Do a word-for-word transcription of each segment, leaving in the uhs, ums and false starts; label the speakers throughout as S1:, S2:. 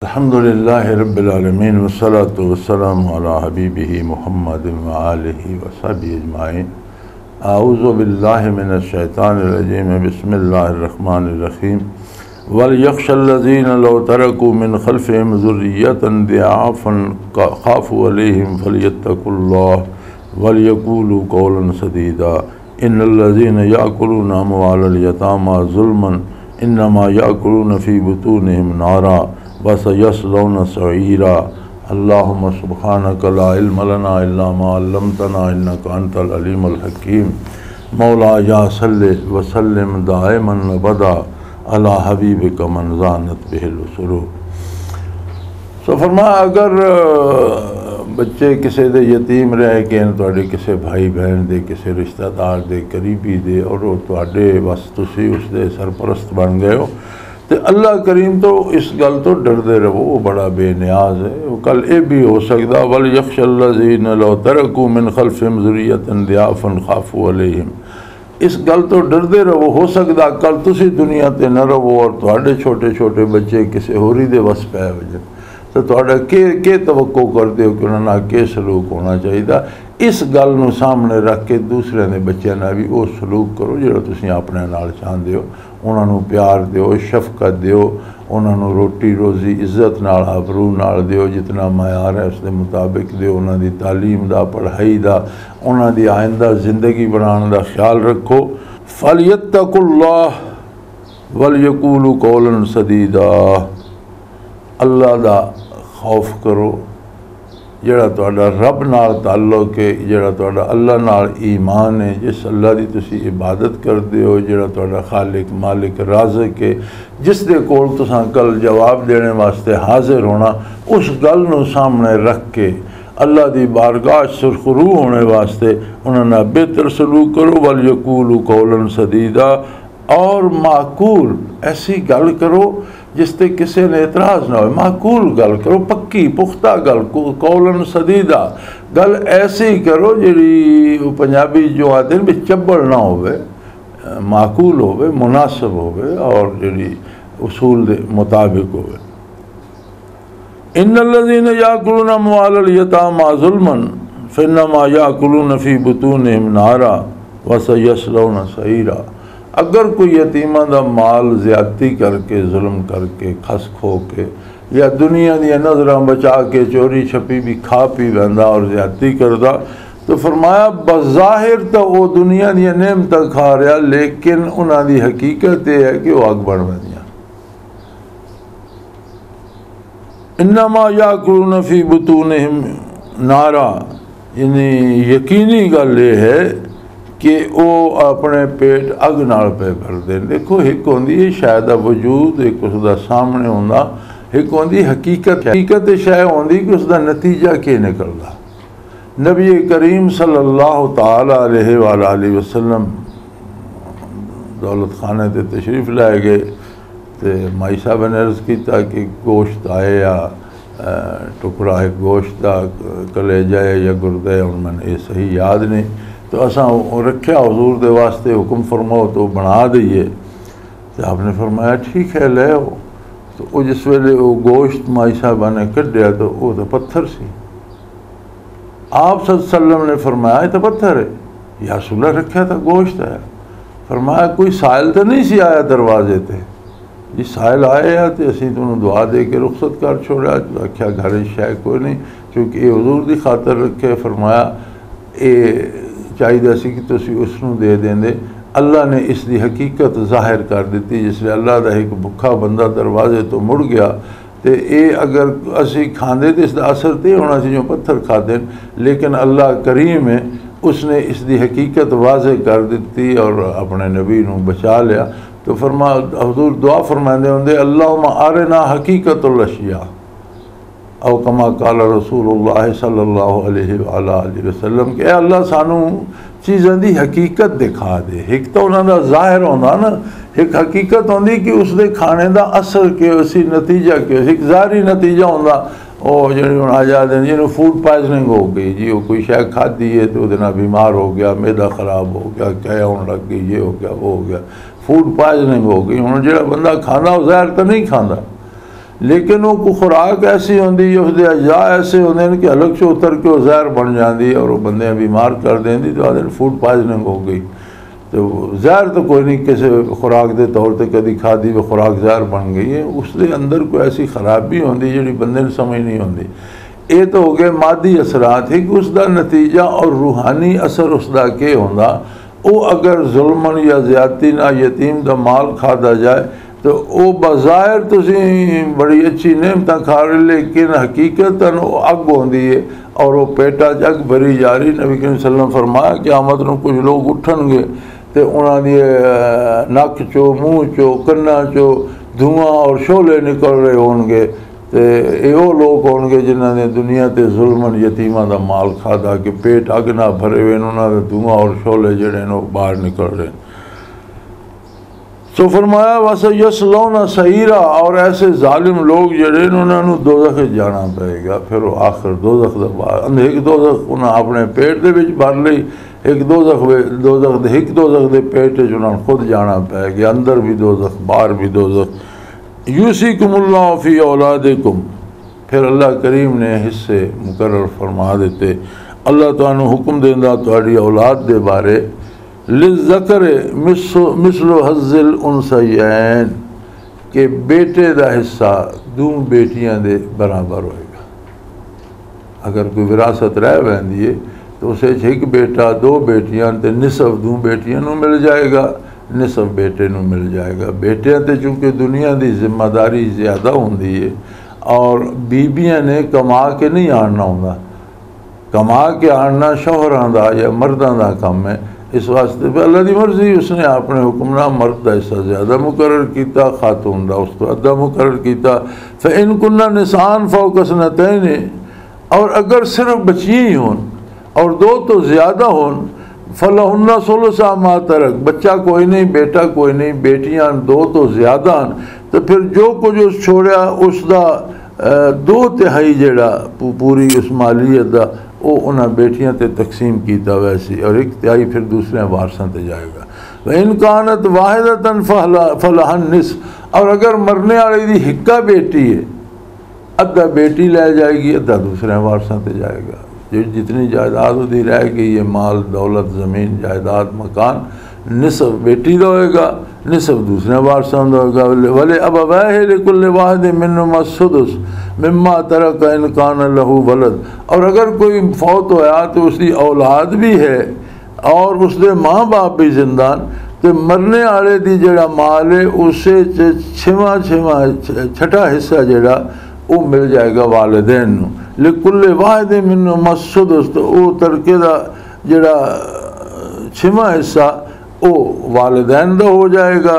S1: الحمدللہ رب العالمین والصلاة والسلام علی حبیبہ محمد وآلہ وصحبہ اجمعین۔ اعوذ باللہ من الشیطان الرجیم، بسم اللہ الرحمن الرحیم۔ وَلْيَخْشَ الَّذِينَ لَوْ تَرَكُوا مِنْ خَلْفِهِمْ ذُرِّيَّةً ضِعَافًا خَافُوا عَلَيْهِمْ فَلْيَتَّقُوا اللَّهَ وَلْيَقُولُوا قَوْلًا سَدِيدًا۔ إِنَّ الَّذِينَ يَأْكُلُونَ أَمْوَالَ الْيَتَامَى ظُلْمًا إِنَّمَا يَأْكُلُونَ فِي بُطُونِهِمْ نَارًا وَسَيَصْلَوْنَ سَعِيرًا۔ اللہم سبحانک لا علم لنا الا ما علمتنا انک انت العلیم الحکیم۔ مولا یا صلی وسلم دائما ابدا علی حبیبک من زانت بہ السرور۔ سو فرمایا اگر بچے کسی دے یتیم رہ کے تواڈے کسی بھائی بہن دے کسی رشتہ دار دے قریبی دے اور وہ تواڈے بس تسی اس دے سرپرست بن گئے ہو تو اللہ کریم تو اس گل تو ڈردے رہو، وہ بڑا بے نیاز ہے۔ وہ کل یہ بھی ہو سکتا وَلْيَخْشَ الَّذِينَ لَوْ تَرَكُوا مِنْ خَلْفِهِمْ ذُرِّيَّةً ضِعَافًا خَافُوا عَلَيْهِمْ۔ اس گل تو ڈردے رہو، ہو سکتا کل تسی دنیا تے نہ رہو اور تواڈے چھوٹے چھوٹے بچے کسی ہوری دے وس پے وجن تو تواڈا کے کے توقع کرتے ہو کہ انہوں نے کے سلوک ہونا چاہیے۔ اس گل نو سامنے رکھ کے دوسرے نے بچے نہ بھی وہ سلوک کرو جڑا تسی اپنے نال چاہندے ہو۔ انہوں نے پیار دیو، شفقت دیو، انہوں نے روٹی روزی عزت نال آبرو نال دیو، جتنا معیار ہے اس دے مطابق دیو۔ انہوں دی تعلیم دا، پڑھائی دا، انہوں دی آئندہ زندگی بنانے دا خیال رکھو۔ فَلْيَتَّقُوا اللَّهَ وَلْيَقُولُوا قَوْلًا سَدِيدًا۔ اللہ دا خوف کرو، جڑا تہاڈا رب نال تعلق ہے، جڑا تہاڈا اللہ نال ایمان ہے، جس اللہ دی تسی عبادت کردے ہو، جڑا تہاڈا خالق مالک رازق ہے، جس دے کول تساں کل جواب دینے واسطے حاضر ہونا، اس گل نو سامنے رکھ کے اللہ دی بارگاہ سرخرو ہونے واسطے انہوں نے بہتر سلوک کرو۔ وَلْيَقُولُوا قَوْلًا سَدِيدًا، اور معقول ایسی گل کرو جس تے کسی نے اعتراض نہ ہو، معقول گل کرو، پکی پختہ گل، قولاً سدیدہ گل ایسی کرو جڑی پنجابی جو آتے ہیں بھی چبڑ نہ ہوئے، معقول ہوئے، مناسب ہوئے اور جڑی اصول دے مطابق ہوئے۔ ان الذین یاکلون اموال الیتامی ظلما فانما یاکلون فی بطونہم نارا وسیصلون سعیرا۔ اگر کوئی یتیمہ دا مال زیادتی کر کے، ظلم کر کے، کھس کھو کے یا دنیا دیا نظریں بچا کے چوری چھپی بھی کھا پی ویندا اور زیادتی کردا تو فرمایا بظاہر تو وہ دنیا دیا نعمتاں کھا رہا لیکن انہاں دی حقیقت یہ ہے کہ وہ اگ بن ویندیاں۔ انما یاکلون فی بطونہم نارا، یعنی یقینی گل یہ ہے کہ وہ اپنے پیٹ اگ نال پہ بھر دیں۔ دیکھو ایک ہوندی ہے شاید وجود، ایک اس دا سامنے ہوندا، ایک ہوندی حقیقت حقیقت شے ہوندی کہ اس دا نتیجہ کی نکلدا۔ نبی کریم صلی اللہ تعالی علیہ وآلہ وسلم دولت خانے تے تشریف لائے گئے تے مائی صاحب نے عرض کیتا کہ گوشت آئے یا ٹکڑا ہے گوشت دا کلیجہ یا گردے، اور میں نے یہ صحیح یاد نہیں، تو اساں رکھیا حضور دے واسطے حکم فرماؤ تو بنا دئیے۔ تو آپ نے فرمایا ٹھیک ہے لے آؤ۔ تو وہ جس ویلے وہ گوشت مائی صاحبہ نے کڈیا تو وہ تو پتھر سی۔ آپ صلی اللہ علیہ وسلم نے فرمایا یہ تو پتھر ہے، یا رسول اللہ رکھیا تھا گوشت ہے۔ فرمایا کوئی سائل تو نہیں سی آیا دروازے تے؟ جی سائل آئے ہیں تو اسی تو دعا دے کے رخصت کر چھوڑا، رکھیا گھر شے کوئی نہیں کیونکہ یہ حضور دی خاطر رکھے۔ فرمایا یہ چاہیے سی کہ تسی اس نو دے دیں دے۔ اللہ نے اس دی حقیقت ظاہر کر دیتی، جس لئے اللہ دا ایک بھکھا بندہ دروازے تو مڑ گیا تے اے اگر اسی کھاندے تے اس دا اثر تے ہونا سی جو پتھر کھا دیں، لیکن اللہ کریم ہے اس نے اس دی حقیقت واضح کر دیتی اور اپنے نبی نو بچا لیا۔ تو فرما حضور دعا فرماندے ہوندے اللہم ارنا حقیقت الاشیاء، او کما قال رسول اللہ صلی اللہ علیہ وآلہ وسلم کہ اے اللہ سانو چیزاں دی حقیقت دکھا دے۔ ایک تو انہاں دا ظاہر ہوندا نا، ایک حقیقت ہوندی کہ اس دے کھانے دا اثر کہ اسی نتیجہ کہ ایک ظاہری نتیجہ ہوندا وہ جڑی ہن آ جاندے جنوں فوڈ پوائزننگ ہو گئی، جی وہ کوئی شے کھادی ہے تو وہ نال بیمار ہو گیا، معدہ خراب ہو گیا، کہہ ہون لگ گئی، یہ ہو گیا وہ ہو گیا، فوڈ پوائزننگ ہو گئی۔ ہن جڑا بندہ کھاندا وہ ظاہر تو نہیں کھاندا، لیکن وہ کو خوراک ایسی ہوندی اس دے اجزاء ایسے ہوندے ہیں کہ الگ سے اتر کے وہ زہر بن جاندی اور وہ بندے بیمار کر دیندی تو آدھے فوڈ پوائزننگ ہو گئی. تو زہر تو کوئی نہیں کسی خوراک دے طور تے کدی کھادی وہ خوراک زہر بن گئی ہے. اس دے اندر کوئی ایسی خرابی ہوندی جڑی بندے نے سمجھ نہیں ہوندی. یہ تو ہو گئے مادی اثرات ہی کہ اس دا نتیجہ اور روحانی اثر اس دا کہ ہوندا وہ اگر ظلمن یا زیادتی نہ یتیم دا مال کھادا جائے تو وہ بظاہر تسی بڑی اچھی نعمتاں کھا رہے لیکن حقیقتاً وہ اگ ہوندی ہے اور وہ پیٹا جگ بھری جاری. نبی کریم صلی اللہ علیہ وسلم فرمایا قیامت نوں کچھ لوگ اٹھن گے تو انہاں دی نک چو منہ چو کنا چو دھواں اور شعلے نکل رہے ہون گے. تے یہ وہ لوگ ہون گے جنہاں نے دنیا تے ظلمن یتیماں دا مال کھادا کہ پیٹ اگ نہ بھرے ہوئے انہاں دے دھواں اور شعلے جڑے ہیں وہ باہر نکل رہے ہیں. سو فرمایا وَسَيَصْلَوْنَ سَعِيرًا اور ایسے ظالم لوگ جڑے ہیں انہوں دوزخ جانا پائے گا. پھر وہ آخر دوزخ دا بعد ایک دوزخ انہاں اپنے پیٹ دے وچ بھر لئی ایک دوزخ دوزخ دے ایک دوزخ دے پیٹ وچ انہاں خود جانا پائے گا. اندر بھی دوزخ باہر بھی دوزخ. یوصیکم اللہ فی اولادکم پھر اللہ کریم نے حصے مقرر فرما دیتے. اللہ تعالیٰ حکم دیندا تہاڈی اولاد دے بارے للذکر مثل حظ الانثیین کہ بیٹے دا حصہ دو بیٹیاں دے برابر ہوئے گا. اگر کوئی وراثت رہ ویندی ہے تو اسے ایک بیٹا دو بیٹیاں تے نصف دو بیٹیاں نو مل جائے گا نصف بیٹے نو مل جائے گا. بیٹیاں تے چونکہ دنیا دی ذمہ داری زیادہ ہوندی ہے اور بیبیاں نے کما کے نہیں آننا ہوندا. کما کے آننا شوہراں دا یا مرداں دا کم ہے. اس واسطے پہ اللہ دی مرضی اس نے اپنے حکمراں مرد دا حصہ زیادہ مقرر کیتا خاتون دا اس تو ادھا مقرر کیتا. فَإِن كُنَّ نِسَاءً فَوْقَ اثْنَتَيْنِ اور اگر صرف بچیاں ہی ہون اور دو تو زیادہ ہون فَلَهُنَّ ثُلُثُ مَا تَرَكَ بچہ کوئی نہیں بیٹا کوئی نہیں بیٹیاں دو تو زیادہ ہیں تو پھر جو کچھ اس چھوڑیا اس دا دو تہائی جڑا پوری اس مالیت دا وہ انہاں بیٹیاں تے تقسیم کیتا ویسی اور ایک تہائی پھر دوسرے وارثاں تے جائے گا. وَإِن كَانَتْ وَاحِدَةً فَلَهَا النِّصْفُ اور اگر مرنے والی دی ہکا بیٹی ہے ادھا بیٹی لے جائے گی ادھا دوسرے وارثاں تے جائے گا. جتنی جائیداد دی رہ گئی یہ مال دولت زمین جائیداد مکان نصف بیٹی دا ہوئے گا نصف دوسرے وارثاں دا ہوئے گا. وَلِأَبَوَيْهِ لِكُلِّ وَاحِدٍ مِّنْهُمَا السُّدُسُ مِمَّا تَرَكَ إِن كَانَ لَهُ وَلَدٌ اور اگر کوئی فوت ہوا تو اس کی اولاد بھی ہے اور اس دے ماں باپ بھی زندان تو مرنے والے دی جڑا مال ہے اسے چھواں چھواں چھٹا حصہ جڑا وہ مل جائے گا والدین نو. لِكُلِّ وَاحِدٍ مِّنْهُمَا السُّدُسُ تو وہ ترکے دا جڑا چھواں حصہ وہ والدین دا ہو جائے گا.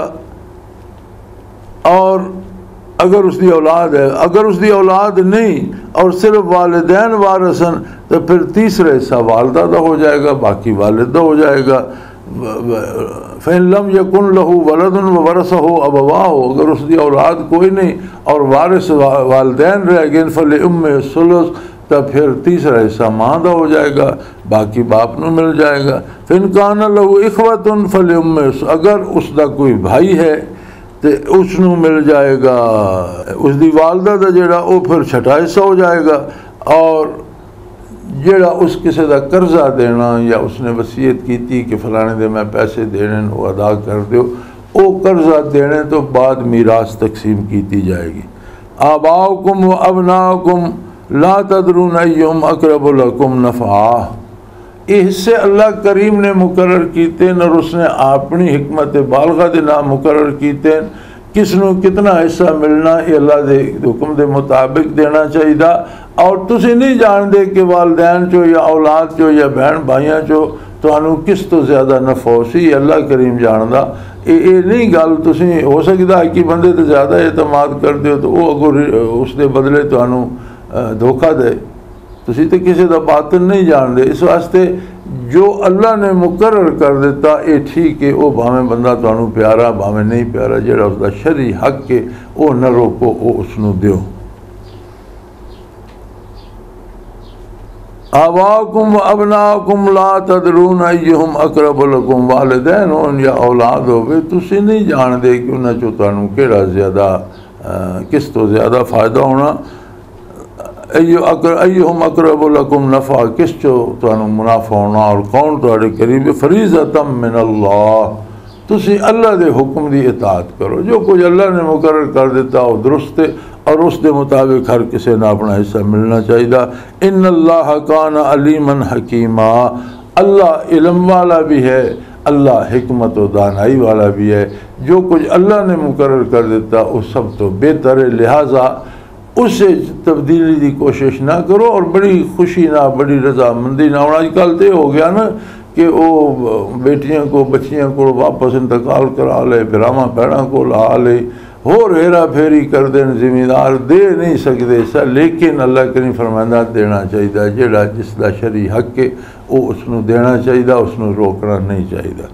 S1: اور اگر اس دی اولاد ہے اگر اس دی اولاد نہیں اور صرف والدین وارثن تو پھر تیسرا حصہ والدہ دا ہو جائے گا باقی والد دا ہو جائے گا. فَإِن لَمْ يَكُنْ لَهُ وَلَدٌ وَوَرَثَهُ أَبَوَاهُ اگر اس دی اولاد کوئی نہیں اور وارث والدین رہ گئے فَلِأُمِّهِ الثُّلُثُ تو پھر تیسرا حصہ ماں دا ہو جائے گا باقی باپ نو مل جائے گا. فَإِن كَانَ لَهُ إِخْوَةٌ فَلِأُمِّهِ اگر اس دا کوئی بھائی ہے تو اس نو مل جائے گا اس دی والدہ دا جڑا وہ پھر چھٹا حصہ ہو جائے گا. اور جڑا اس کسی دا قرضہ دینا یا اس نے وصیت کی تھی کہ فلانے دے میں پیسے دینے وہ ادا کر دیو وہ قرضہ دینے تو بعد میراث تقسیم کیتی جائے گی. آباؤکم و ابناؤکم لا تدرون ایہم اقرب لکم نفعا یہ حصے اللہ کریم نے مقرر کیتے اور اس نے اپنی حکمت بالغہ دے نام مقرر کیتے کس نو کتنا حصہ ملنا یہ اللہ دے حکم دے مطابق دینا چاہیے. اور تسی نہیں جان دے کہ والدین چو یا اولاد چو یا بہن بھائیاں چو تو انہوں کس تو زیادہ نفع ہو سی اللہ کریم جاندہ. یہ نہیں گل تسی ہو سکتا ہے کہ بندے تو زیادہ اعتماد کر دیو تو وہ اگر اس دے بدلے تو انہوں دھوکہ دے تسی تو کسی دا باطن نہیں جان دے. اس واسطے جو اللہ نے مقرر کر دیتا یہ ٹھیک ہے وہ بھاویں بندہ تو انہوں پیارا بھاویں نہیں پیارا جڑا اس دا شرعی حق کے وہ نہ روکو وہ اس نو دیو. آباؤکم و ابناؤکم لا تدرون ایہم اقرب لکم والدین ہون یا اولاد ہوئے تسی نہیں جان دے کہ انہاں چو تانوں کیڑا زیادہ کس تو زیادہ فائدہ ہونا، ایہم اقرب لکم نفع، کس چو تانوں منافع ہونا، اور کون تہاڈے قریب، فریضۃ من اللہ، تسی اللہ دے حکم دی اطاعت کرو، جو کچھ اللہ نے مقرر کر دیتا وہ درست ہے، اور اس دے مطابق ہر کسی نے اپنا حصہ ملنا چاہیے۔ ان اللہ کان علیما حکیما، اللہ علم والا بھی ہے، اللہ حکمت و دانائی والا بھی ہے، جو کچھ اللہ نے مقرر کر دیتا وہ سب تو بہتر ہے، لہٰذا اس سے تبدیلی دی کوشش نہ کرو، اور بڑی خوشی نہ، بڑی رضامندی نہ ہونا۔ آج کل تو ہو گیا نا کہ وہ بیٹیاں کو بچیاں کو واپس انتقال کرا لے، براہما پیڑاں کو لا لے، ہور ہیرا پھیری کر دیں، ذمہ دار دے نہیں سکتے سا، لیکن اللہ کریم فرمایا دینا چاہیے، جہاں جس دا شرعی حق ہے وہ اس نو دینا چاہیے، اس نو روکنا نہیں چاہیے۔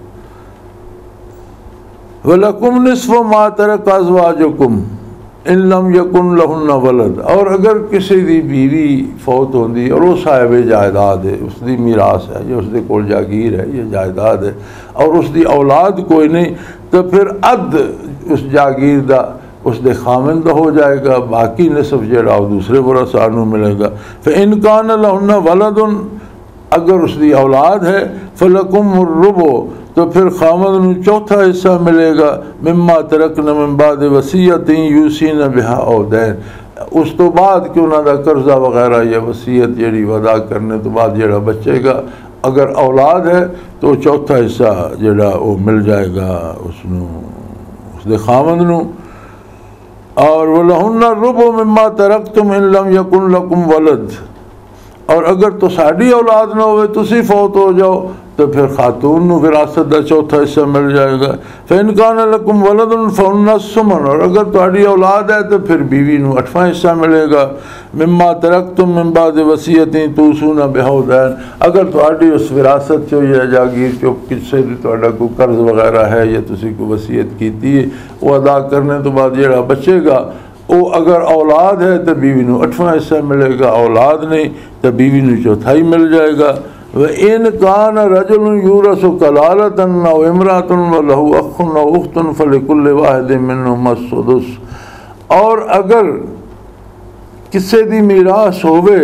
S1: وَلَكُمْ نِصْفُ مَا تَرَكَ أَزْوَاجُكُمْ إِن لَّمْ يَكُن لَّهُنَّ وَلَد، اور اگر کسی دی بیوی فوت ہوندی اور وہ صاحب جائیداد ہے، اس دی میراث ہے، یا اس دے کول جاگیر ہے، یہ جائیداد ہے، اور اس دی اولاد کوئی نہیں، تو پھر اد اس جاگیر دا اس دے خامند ہو جائے گا، باقی نصف جڑا وہ دوسرے ورثاء نو ملے گا۔ فَإِن كَانَ لَهُنَّ وَلَدٌ، اگر اس دی اولاد ہے، فَلَكُمُ الرُّبُعُ، تو پھر خامند نو چوتھا حصہ ملے گا، مما ترکن من بعد وصیت یوصین بہا او دین، اس تو بعد کہ انہوں دا قرضہ وغیرہ یا وصیت جڑی ادا کرنے تو بعد جڑا بچے گا، اگر اولاد ہے تو چوتھا حصہ جڑا وہ مل جائے گا اس نو، اس دے خامند نو۔ اور وَلَهُنَّ الرُّبُعُ مِمَّا تَرَكْتُمْ إِن لَّمْ يَكُن لَّكُمْ وَلَد، اور اگر تو ساڑی اولاد نہ ہوئے، تسی فوت ہو جاؤ، تو پھر خاتون نو وراثت دا چوتھا حصہ مل جائے گا۔ فَإِن كَانَ لَكُمْ وَلَدٌ فَلَهُنَّ الثُّمُنُ، اور اگر تہاڈی اولاد ہے تو پھر بیوی نو اٹھواں حصہ ملے گا، مما ترکتم من بعد وصیت توصون بہا او دین، اگر تہاڈی اس وراثت چو یا جاگیر چو کسے بھی تہاڈا کوئی قرض وغیرہ ہے یا تسی کوئی وصیت کیتی ہے، وہ ادا کرنے تو بعد جڑا بچے گا، وہ اگر اولاد ہے تو بیوی نو اٹھواں حصہ ملے گا، اولاد نہیں تو بیوی نو چوتھائی مل جائے گا۔ وَإِن كَانَ رَجُلٌ يُورَثُ كَلَالَةً أَوْ امْرَأَةٌ وَلَهُ أَخٌ أَوْ أُخْتٌ فَلِكُلِّ وَاحِدٍ مِّنْهُمَا السُّدُسُ، اور اگر کسے دی میراث ہوئے،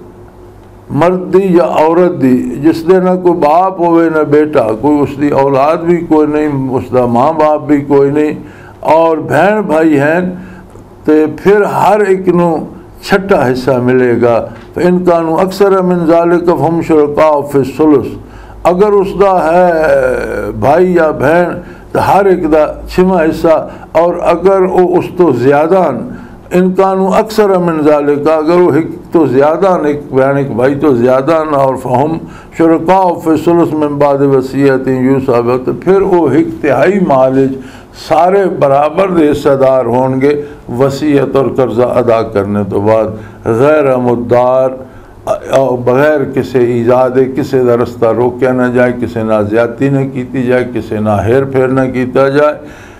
S1: مرد دی یا عورت دی، جس دے نہ کوئی باپ ہوئے نہ بیٹا، کوئی اس دی اولاد بھی کوئی نہیں، اس دا ماں باپ بھی کوئی نہیں، اور بہن بھائی ہیں، تو پھر ہر ایک نو چھٹا حصہ ملے گا۔ فَإِن كَانُوا أَكْثَرَ مِن ذَلِكَ فَهُمْ شُرَكَاءُ فِي الثُّلُثِ، اگر اس دا ہے بھائی یا بہن تو ہر ایک دا چھواں حصہ، اور اگر وہ اس تو زیادہ، ان كَانُوا أَكْثَرَ مِن ذَلِكَ، اگر وہ ایک تو زیادہ، ایک بہن ایک بھائی تو زیادہ نہ، اور فَهُمْ شُرَكَاءُ فِي الثُّلُثِ مِن بَعْدِ وَصِيَّةٍ يُوصَىٰ بِهَا، تو پھر وہ ایک تہائی مالج سارے برابر دے حصہ دار ہوں گے وصیت اور قرضہ ادا کرنے تو بعد، غیر مدار، بغیر کسی ایجاد، کسی دا رستہ روکیا نہ جائے، کسی نہ زیادتی نہ کیتی جائے، کسی نہ ہیر پھیر نہ کیتا جائے۔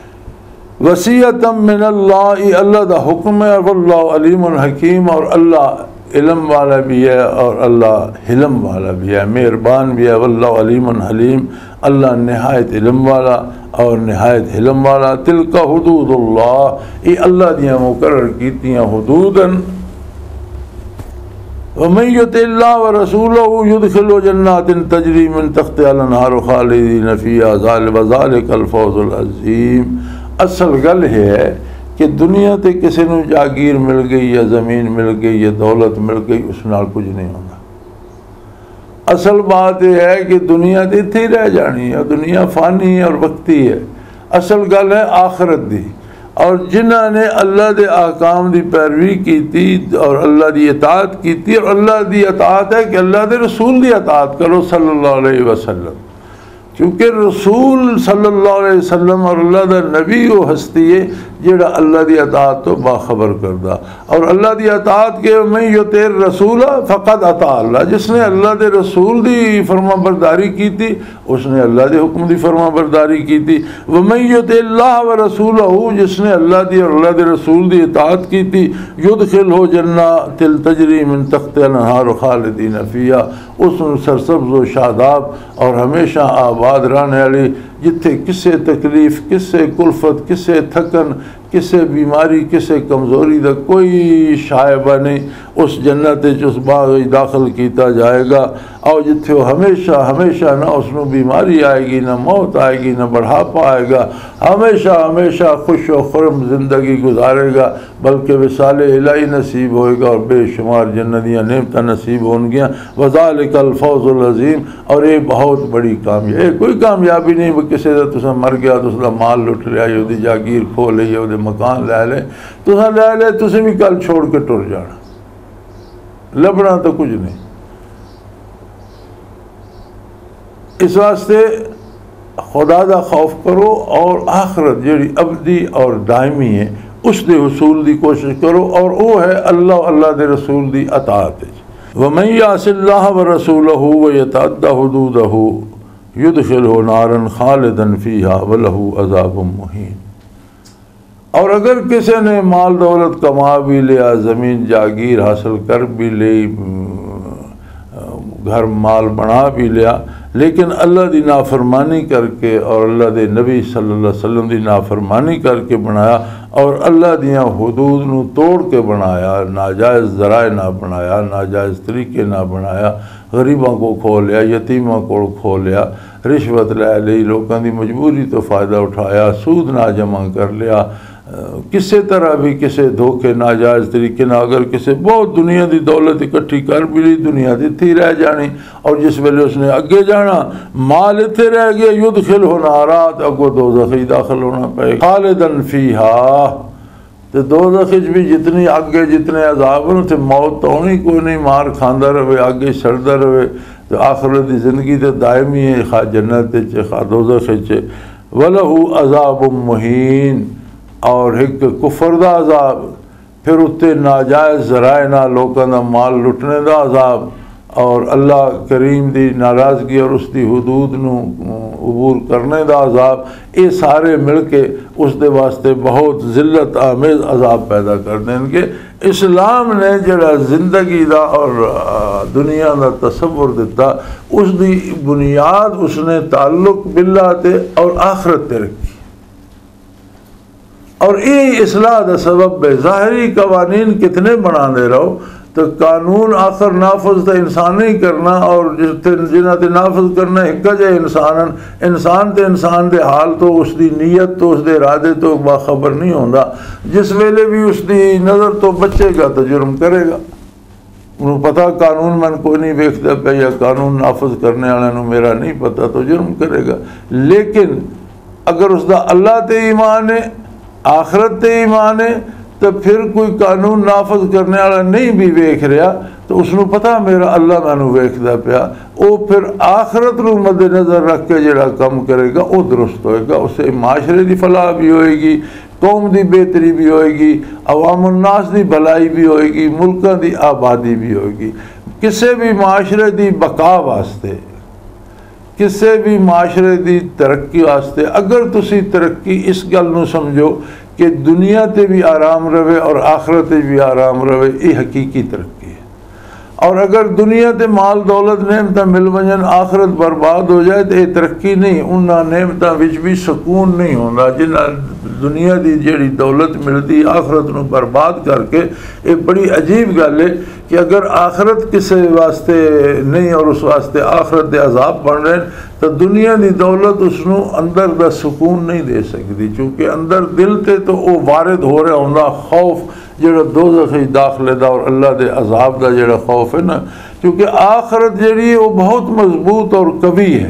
S1: وصیتم من اللہ، اللہ دا حکم ہے، واللہ علیم حکیم، اور اللہ علم والا بھی ہے اور اللہ حلم والا بھی ہے، مہربان بھی ہے۔ واللہ علیم حلیم، اللہ نہایت علم والا اور نہایت حلم والا۔ تلک حدود اللہ، یہ اللہ دیاں مقرر کیتیاں حدوداً۔ ومن یطع اللہ ورسولہ یدخلہ جنات تجری من تحتہا الانہار خالدین فیہا وذالک الفوز العظیم۔ اصل گل ہے کہ دنیا تے کسی نو جاگیر مل گئی یا زمین مل گئی یا دولت مل گئی، اس نال کچھ نہیں ہونا۔ اصل بات یہ ہے کہ دنیا تے اتھے ہی رہ جانی ہے، دنیا فانی ہے اور وقتی ہے۔ اصل گل ہے آخرت دی، اور جنہاں نے اللہ دے احکام دی پیروی کیتی اور اللہ دی اطاعت کیتی، اور اللہ دی اطاعت ہے کہ اللہ دے رسول دی اطاعت کرو صلی اللہ علیہ وسلم، کیونکہ رسول صلی اللہ علیہ وسلم اور اللہ دا نبی وہ ہستی ہے جڑا اللہ دی اطاعت تو باخبر کردہ، اور اللہ دی اطاعت کے میں یطع الرسول فقد اطاع اللہ، جس نے اللہ دے رسول دی فرما برداری کی تھی اس نے اللہ دے حکم دی فرما برداری کی تھی۔ ومن یطع اللہ ورسولہ، جس نے اللہ دی اور اللہ دے رسول دی اطاعت کی تھی، یدخلہ جنات تجری من تحتہا الانہار خالدین فیہا، اس میں سرسبز و شاداب اور ہمیشہ آباد رہنے والی، جتھے کسے تکلیف، کسے کلفت، کسے تھکن، کسے بیماری کسے کمزوری دا کوئی شائبہ نہیں اس جنت اس باغ داخل کیتا جائے گا اور جتھے وہ ہمیشہ ہمیشہ نہ اس میں بیماری آئے گی نہ موت آئے گی نہ بڑھاپا آئے گا، ہمیشہ ہمیشہ خوش و خرم زندگی گزارے گا، بلکہ وصال الہی نصیب ہوئے گا اور بے شمار جنتیاں نعمتیں نصیب ہون گیاں۔ وذالک الفوز العظیم، اور یہ بہت بڑی کامیابی، یہ کوئی کامیابی نہیں وہ کسی دا تسا مر گیا تو اس دا مال لٹ لیا یا دی جاگیر کھو لئی یا دے مکان لے لے، تسا لے لے تسے بھی کل چھوڑ کے ٹر جانا، لبنا تو کچھ نہیں۔ اس واسطے خدا دا خوف کرو اور آخرت جیڑی ابدی اور دائمی ہے اس دے حصول دی کوشش کرو، اور وہ ہے اللہ اللہ دے رسول دی اطاعت۔ وَمَن يَعْصِ اللَّهَ وَرَسُولَهُ وَيَتَعَدَّ حُدُودَهُ يُدْخِلْهُ نَارًا خَالِدًا فِيهَا وَلَهُ عَذَابٌ مُّهِينٌ۔ اور اگر کسی نے مال دولت کما بھی لیا، زمین جاگیر حاصل کر بھی لی، گھر مال بنا بھی لیا، لیکن اللہ دی نافرمانی کر کے اور اللہ دے نبی صلی اللہ علیہ وسلم دی نافرمانی کر کے بنایا اور اللہ دیاں حدود نو توڑ کے بنایا، ناجائز ذرائع نہ بنایا، ناجائز طریقے نہ بنایا، غریبوں کو کھو لیا، یتیموں کو کھو لیا، رشوت لے لی، لوگوں دی مجبوری تو فائدہ اٹھایا، سود نہ جمع کر لیا، کسی طرح بھی کسی دھوکے ناجائز طریقے نہ، اگر کسی بہت دنیا دی دولت اکٹھی کر بھی لی، دنیا دی تھی رہ جانی، اور جس ویلے اس نے اگے جانا مال اتھے رہ گیا، یدخلہ نارات، اگو دوزخی داخل ہونا پڑے، خالدن فیہا، تو دوزخی بھی جتنی اگے جتنے عذاب ہیں تے موت تو ہونی کوئی نہیں، مار کھاندہ رہے، آگے سڑدہ رہے، تو آخرت دی زندگی تو دائمی ہے، خواہ جنت چے خواہ دوزخ چے۔ وَلَهُ عَذَابٌ مُّہِین، اور ایک کفر دا عذاب، پھر اتے ناجائز ذرائع نہ لوکاں دا مال لٹنے دا عذاب، اور اللہ کریم دی ناراضگی اور اس دی حدود نو عبور کرنے دا عذاب، یہ سارے مل کے اس دے واسطے بہت ذلت آمیز عذاب پیدا کر دیں گے۔ اسلام نے جڑا زندگی دا اور دنیا دا تصور دیتا، اس دی بنیاد اس نے تعلق باللہ تے اور آخرت تے رکھی، اور یہ اصلاح دا سبب ہے۔ ظاہری قوانین کتنے بنا دے رہو تو قانون آخر نافذ تو انسان ہی کرنا، اور جنہ تے نافذ کرنا ایک جائے انسان انسان تے انسان دے حال تو اس دی نیت تو اس دے ارادے تو باخبر نہیں ہوندا، جس ویلے بھی اس دی نظر تو بچے گا تو جرم کرے گا، انہوں پتہ قانون من کوئی نہیں ویکھدا پیا یا قانون نافذ کرنے والے نوں میرا نہیں پتہ تو جرم کرے گا۔ لیکن اگر اس دا اللہ تے ایمان ہے، آخرت تے ایمان ہے، تو پھر کوئی قانون نافذ کرنے والا نہیں بھی ویکھ رہا تو اس نو پتہ میرا اللہ مینوں ویکھدا پیا، وہ پھر آخرت نو مد نظر رکھ کے جڑا کم کرے گا وہ درست ہوئے گا، اسے معاشرے دی فلاح بھی ہوئے گی، قوم دی بہتری بھی ہوئے گی، عوام الناس دی بھلائی بھی ہوئے گی، ملکاں دی آبادی بھی ہوئے گی۔ کسی بھی معاشرے دی بقا واسطے، کسی بھی معاشرے دی ترقی واسطے اگر تسی ترقی اس گل نو سمجھو کہ دنیا تے بھی آرام رہے اور آخرت تے بھی آرام رہے، یہ حقیقی ترقی ہے۔ اور اگر دنیا تے مال دولت نعمتاں مل ونجن آخرت برباد ہو جائے تو یہ ترقی نہیں، انہاں نعمتاں وچ بھی سکون نہیں ہوندا، جنہاں دنیا دی جیڑی دولت ملتی آخرت نو برباد کر کے۔ یہ بڑی عجیب گل ہے کہ اگر آخرت کسی واسطے نہیں اور اس واسطے آخرت دے عذاب بن رہے ہیں تو دنیا دی دولت اس نو اندر دا سکون نہیں دے سکتی، چونکہ اندر دل تے تو وہ وارد ہو رہا ہوندا خوف جڑا دوزخی داخلے دا اور اللہ دے عذاب دا جڑا خوف ہے نا، کیونکہ آخرت جڑی ہے وہ بہت مضبوط اور قوی ہے،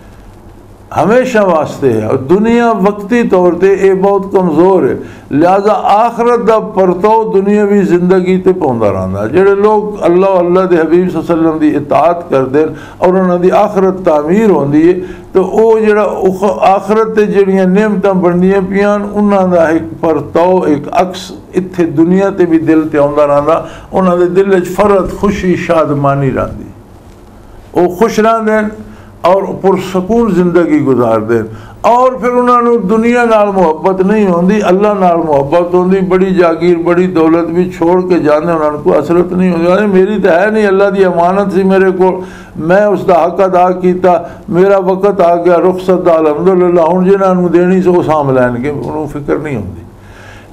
S1: ہمیشہ واسطے ہے، اور دنیا وقتی طور تے یہ بہت کمزور ہے، لہذا آخرت دا پرتو دنیاوی زندگی تے پوندا رہندا۔ جڑے لوگ اللہ اللہ دے حبیب صلی اللہ علیہ وسلم دی اطاعت کردے اور انہاں دی آخرت تعمیر ہوندی ہے تو او جڑا آخرت تے جڑیاں نعمتاں بنڈیاں پیاں انہاں دا ایک پرتو ایک عکس اتھے دنیا تے بھی دل تے آندا رہندا، انہاں دے دل وچ فرحت خوشی شادمانی رہندی، او خوش رہندے اور پرسکون زندگی گزار دیں، اور پھر انہوں نے دنیا نال محبت نہیں ہوندی، اللہ نال محبت ہوندی، بڑی جاگیر بڑی دولت بھی چھوڑ کے جانے انہوں کو حسرت نہیں ہوندی، میری تو ہے نہیں، اللہ دی امانت سی میرے کو، میں اس دا حق ادا کیتا، میرا وقت آ گیا رخصت دا الحمدللہ، ہن جنہاں نوں دینی سو سام لین کے انہوں فکر نہیں ہوندی۔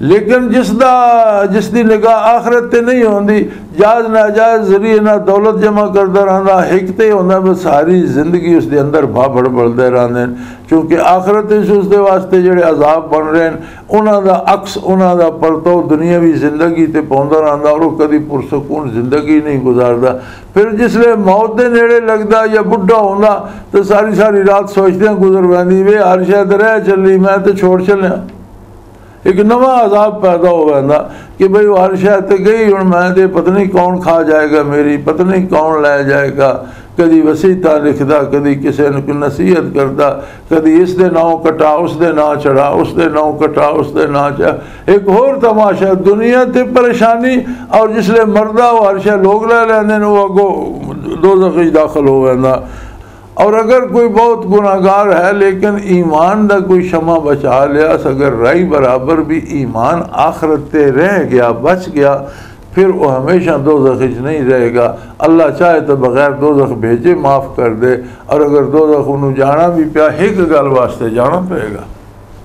S1: لیکن جس دا جس دی نگاہ آخرت تے نہیں ہوندی، جائز ناجائز ذریعے نہ دولت جمع کرتا رہنا، ہکتے ہونا بس ساری زندگی اس دے اندر بھابڑ بڑھتے رہتے، چونکہ آخرت اس دے واسطے جڑے عذاب بن رہے ہیں انہاں دا عکس انہاں دا پرتو دنیاوی زندگی تے پوندا رہندا اور وہ کدی پرسکون زندگی نہیں گزاردا۔ پھر جس لئے موت دے نیڑے لگدا یا بڈھا ہوندا تو ساری ساری رات سوچتے ہیں گزر ویندی وے ہر شاید رہ چلی میں تے چھوڑ چلیا، ایک نواں عذاب پیدا ہو گیا کہ بھئی وہ ہر شاید تے گئی ہوں میں تے پتہ نہیں کون کھا جائے گا میری، پتہ نہیں کون لے جائے گا، کدی وسیعتاں لکھدا، کدی کسی نے نصیحت کردا، کدی اس دے ناؤں کٹا اس دے نا چڑھا، اس دے ناؤں کٹا اس دے نا چڑھا، ایک اور تماشا دنیا تے پریشانی، اور جس لئے مردہ وہ ہر شاید لوگ لے لیندے وہ اگو دوزخ وچ داخل ہو گیا۔ اور اگر کوئی بہت گناہگار ہے لیکن ایمان دا کوئی شمع بچا لیا، اگر رائی برابر بھی ایمان آخرت تے رہ گیا بچ گیا، پھر وہ ہمیشہ دوزخ وچ نہیں رہے گا۔ اللہ چاہے تو بغیر دوزخ بھیجے معاف کر دے، اور اگر دوزخ انہوں جانا بھی پیا ایک گل واسطے جانا پڑے گا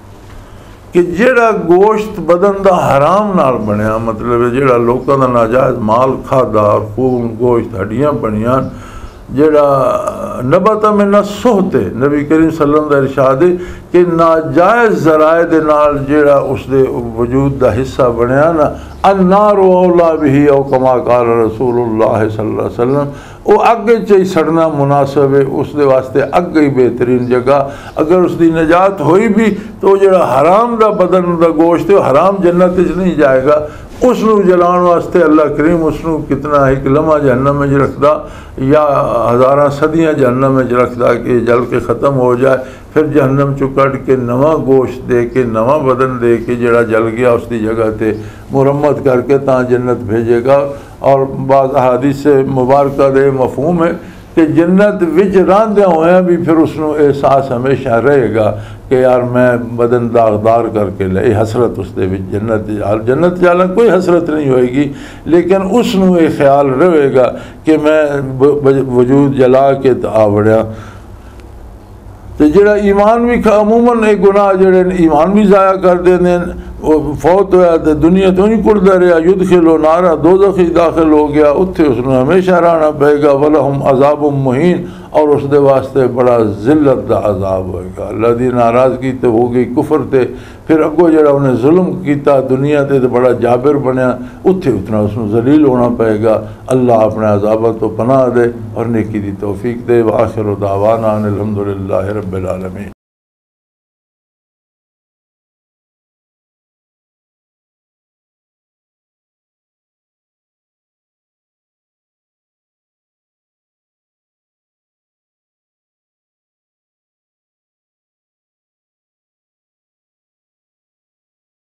S1: کہ جیڑا گوشت بدن دا حرام نال بنیا، مطلب جیڑا لوکاں دا ناجائز مال کھادا، خون گوشت ہڈیاں بنیاں، جیڑا نبت من السحت، نبی کریم صلی اللہ علیہ وسلم دا ارشاد ہے کہ ناجائز ذرائع دے نال جیڑا اس دے وجود دا حصہ بنیا نا، النار اولا بھی، او کما قال رسول اللہ صلی اللہ علیہ وسلم، وہ اگ چاہی سڑنا مناسب ہے، اس دے واسطے اگ ہی بہترین جگہ۔ اگر اس دی نجات ہوئی بھی تو جیڑا حرام دا بدن دا گوشت ہے حرام جنت وچ نہیں جائے گا، اس نو جلان واسطے اللہ کریم اس نو کتنا ایک لمحہ جہنم میں رکھدا یا ہزاراں صدیاں جہنم میں رکھدا کہ جل کے ختم ہو جائے، پھر جہنم چو کٹ کے نواں گوشت دے کے نواں بدن دے کے جڑا جل گیا اس دی جگہ تے مرمت کر کے تاں جنت بھیجے گا۔ اور بعض احادیث مبارکہ دے مفہوم ہے کہ جنت وچ راندیاں ہویاں بھی پھر اس نو احساس ہمیشہ رہے گا کہ یار میں بدن داغدار کر کے لے، حسرت اس دے وچ جنت جنت جالا کوئی حسرت نہیں ہوئے گی، لیکن اس نو یہ خیال رہے گا کہ میں وجود جلا کے آوڑیا۔ تو جڑا ایمان بھی عموماً ایک گناہ جڑے ایمان بھی ضائع کر دیندے، فوت ہوا تو دنیا تو نہیں کڑتا رہا، یدخلو نارا دوزخ داخل ہو گیا، اتھے اس نے ہمیشہ رہنا پڑے گا، وَلَهُمْ عَذَابٌ مُّهِينٌ، اور اس دے واسطے بڑا ذلت دا عذاب ہوئے گا۔ اللہ دی ناراضگی تو ہو گئی کفر تے، پھر اگو جڑا انہیں ظلم کیتا دنیا تے تو بڑا جابر بنیا، اتھے اتنا اس نے ذلیل ہونا پڑے گا۔ اللہ اپنے عذابت تو پناہ دے اور نیکی دی توفیق دے۔ وآخر دعوانا الحمدللہ رب العالمین۔